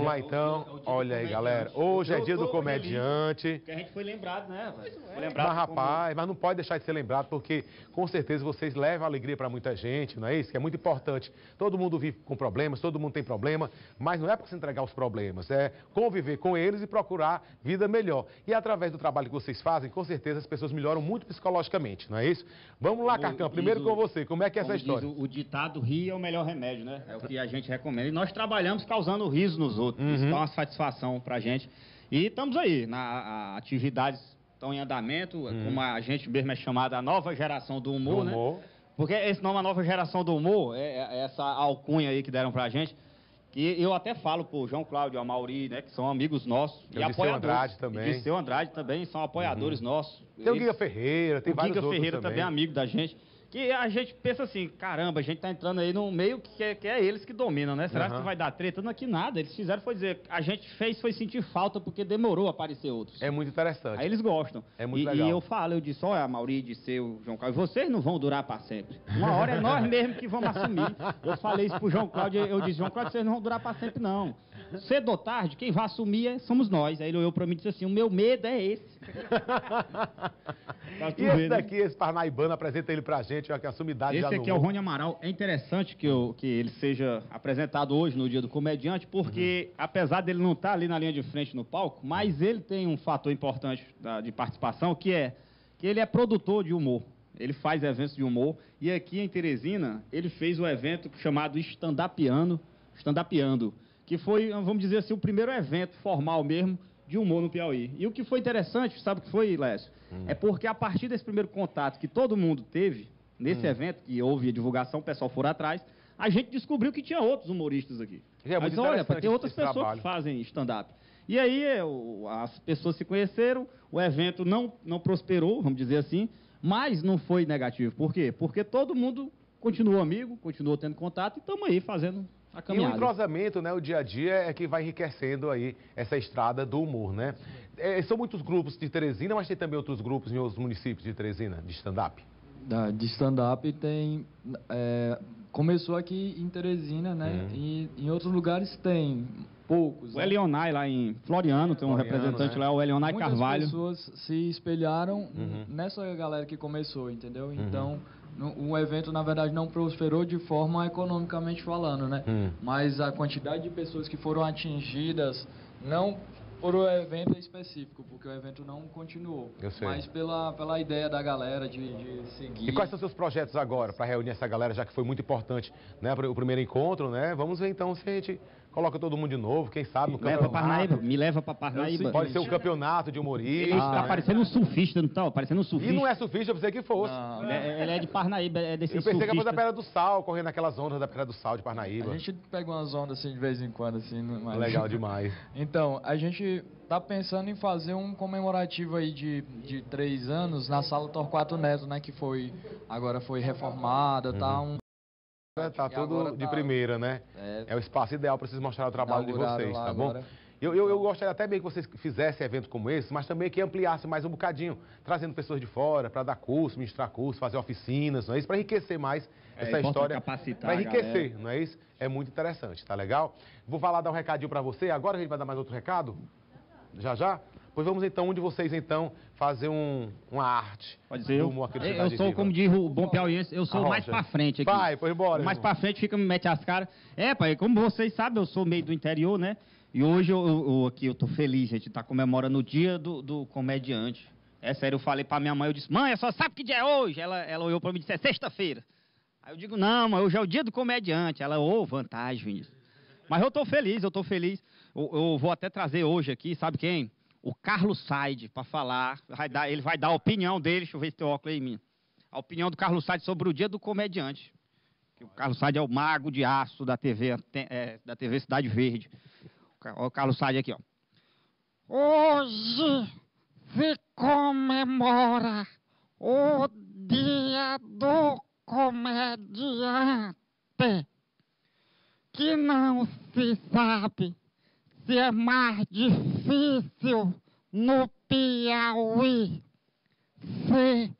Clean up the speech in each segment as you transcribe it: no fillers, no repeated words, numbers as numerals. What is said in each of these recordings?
lá então. Olha aí, galera. Hoje é dia do comediante. Que a gente foi lembrado, né? Foi Mas, rapaz, mas não pode deixar de ser lembrado, porque com certeza vocês levam alegria para muita gente, não é isso? Que é muito importante. Todo mundo vive com problemas, todo mundo tem problema, mas não é para se entregar os problemas, é conviver com eles e procurar vida melhor. E através do trabalho que vocês fazem, com certeza as pessoas melhoram muito psicologicamente, não é isso? Vamos lá, Carcão, primeiro com você, como é que é essa história? O ditado rir é o melhor remédio, né? É o que a gente recomenda. E nós trabalhamos causando riso nos outros. Isso dá uma satisfação pra gente. E estamos aí, atividades estão em andamento, como a gente mesmo é chamada a nova geração do humor, né? Porque esse nome, a nova geração do humor, é essa alcunha aí que deram pra gente. Que eu até falo pro João Cláudio, a Mauri, né, que são amigos nossos e apoiadores. Dirceu Andrade também. Dirceu Andrade também, são apoiadores nossos. Tem o Guiga Ferreira, tem vários outros também. O Guiga Ferreira também é amigo da gente. Que a gente pensa assim, caramba, a gente tá entrando aí num meio que é eles que dominam, né? Será que vai dar treta? Não, aqui nada. Eles fizeram foi dizer, a gente fez foi sentir falta porque demorou a aparecer outros. É muito interessante. Aí eles gostam. É muito legal. E eu disse, olha, a Mauri, Dirceu, João Cláudio, vocês não vão durar para sempre. Uma hora é nós mesmo que vamos assumir. Eu falei isso pro João Cláudio, eu disse, João Cláudio, vocês não vão durar para sempre, não. Cedo ou tarde, quem vai assumir somos nós. Aí ele olhou para mim e disse assim, o meu medo é esse. E esse daqui, esse parnaibano, apresenta ele pra gente, já que a sumidade já esse aqui é o Rony Amaral. É interessante que ele seja apresentado hoje no Dia do Comediante, porque apesar dele não estar ali na linha de frente no palco, mas ele tem um fator importante de participação, que ele é produtor de humor. Ele faz eventos de humor. E aqui em Teresina, ele fez o evento chamado Stand-Upando, que foi, vamos dizer assim, o primeiro evento formal mesmo de humor no Piauí. E o que foi interessante, sabe o que foi, Lécio? É porque a partir desse primeiro contato que todo mundo teve, nesse evento, que houve a divulgação, o pessoal for atrás, a gente descobriu que tinha outros humoristas aqui. Mas olha, tem outras pessoas que fazem stand-up. E aí as pessoas se conheceram, o evento não prosperou, vamos dizer assim, mas não foi negativo. Por quê? Porque todo mundo continuou amigo, continuou tendo contato e estamos aí fazendo a caminhada. E o entrosamento, né, o dia a dia é que vai enriquecendo aí essa estrada do humor, né? São muitos grupos de Teresina, mas tem também outros grupos em outros municípios de Teresina, de stand-up? De stand-up tem... começou aqui em Teresina, né? E em outros lugares tem poucos. O Elionai lá em Floriano, tem um representante, né? Lá, o Elionai Carvalho. Muitas pessoas se espelharam nessa galera que começou, entendeu? Então, o evento, na verdade, não prosperou de forma economicamente falando, né? Mas a quantidade de pessoas que foram atingidas, não por o evento específico, porque o evento não continuou. Mas pela ideia da galera de seguir. E quais são seus projetos agora para reunir essa galera, já que foi muito importante, né, o primeiro encontro, né? Vamos ver então se a gente coloca todo mundo de novo, quem sabe no campeonato. Me leva para Parnaíba. Pode ser um campeonato de humorista. Ele tá parecendo um surfista, não tá? Parecendo um surfista. E não é surfista, eu pensei que fosse. Ele é de Parnaíba, é desse surfista. Eu pensei que era da Pedra do Sal, correndo naquelas ondas da Pedra do Sal de Parnaíba. A gente pega umas ondas assim de vez em quando, assim. Mas... Legal demais. Então, a gente tá pensando em fazer um comemorativo aí de 3 anos na Sala Torquato Neto, né? Que agora foi reformada, tá Tá tudo de primeira, né? É o espaço ideal para vocês mostrar o trabalho de vocês, tá bom? Eu gostaria até bem que vocês fizessem eventos como esse, mas também que ampliasse mais um bocadinho, trazendo pessoas de fora para dar curso, ministrar curso, fazer oficinas, não é isso? Para enriquecer mais essa história, para enriquecer, não é isso? É muito interessante, tá legal? Vou dar um recadinho para você, agora a gente vai dar mais outro recado? Já? Pois vamos então, um de vocês então, fazer uma arte. Pode ser eu sou, como diz o bom piauiense, eu sou mais pra frente aqui. Vai, pois embora. Mais pra frente me mete as caras. Pai, como vocês sabem, eu sou meio do interior, né? E hoje eu tô feliz, gente, tá comemorando o dia do comediante. É sério, eu falei pra minha mãe, eu disse, mãe, só sabe que dia é hoje? Ela olhou pra mim e disse, é sexta-feira. Aí eu digo, não, mãe, hoje é o dia do comediante. Ela, vantagem, Vinícius. Mas eu tô feliz. Eu vou até trazer hoje aqui, sabe quem? O Carlos Said, para falar. Ele vai dar a opinião dele. Deixa eu ver se tem óculos aí em mim. A opinião do Carlos Said sobre o dia do comediante. O Carlos Said é o mago de aço da TV Cidade Verde. O Carlos Said aqui, ó. Hoje se comemora o dia do comediante. Que não se sabe se é mais difícil no Piauí ser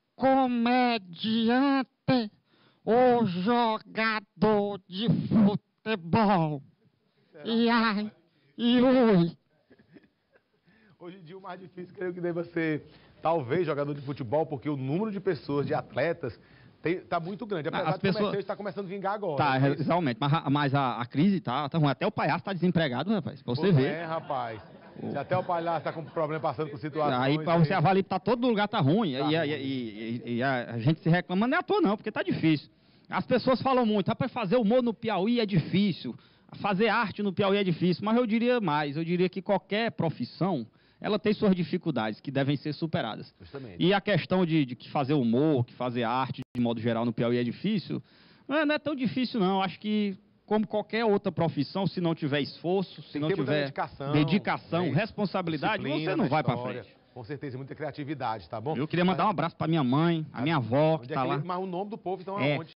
comediante ou jogador de futebol. E aí, Yui. Hoje em dia o mais difícil creio que deva ser, talvez, jogador de futebol, porque o número de pessoas, de atletas, está muito grande. Apesar de pessoas... está começando a vingar agora. Tá, realmente. Mas a crise tá ruim. Até o palhaço está desempregado, rapaz. Pra você ver. É, rapaz. Se até o palhaço está com problema passando por situações... Aí para você avaliar que todo lugar tá ruim. Tá e a gente se reclama, não é à toa não, porque tá difícil. As pessoas falam muito, para fazer humor no Piauí é difícil, fazer arte no Piauí é difícil, mas eu diria mais, eu diria que qualquer profissão, ela tem suas dificuldades que devem ser superadas. Justamente. E a questão de que fazer humor, que fazer arte de modo geral no Piauí é difícil, não é tão difícil não, acho que como qualquer outra profissão, se não tiver esforço, se não tiver dedicação, responsabilidade, você não vai para frente. Com certeza, muita criatividade, tá bom? Eu queria mandar um abraço para minha mãe, a minha avó, que tá lá. Mas o nome do povo, então, é onde?